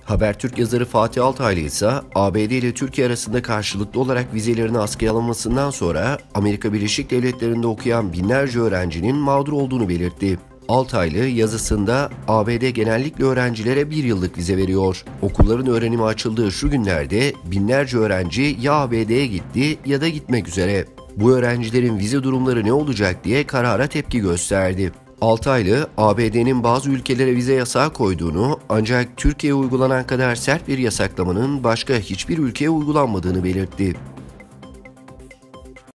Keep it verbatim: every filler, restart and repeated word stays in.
Habertürk yazarı Fatih Altaylı ise A B D ile Türkiye arasında karşılıklı olarak vizelerini askıya alınmasından sonra Amerika Birleşik Devletleri'nde okuyan binlerce öğrencinin mağdur olduğunu belirtti. Altaylı yazısında A B D genellikle öğrencilere bir yıllık vize veriyor. Okulların öğrenimi açıldığı şu günlerde binlerce öğrenci ya A B D'ye gitti ya da gitmek üzere. Bu öğrencilerin vize durumları ne olacak diye karara tepki gösterdi. Altaylı, A B D'nin bazı ülkelere vize yasağı koyduğunu ancak Türkiye'ye uygulanan kadar sert bir yasaklamanın başka hiçbir ülkeye uygulanmadığını belirtti.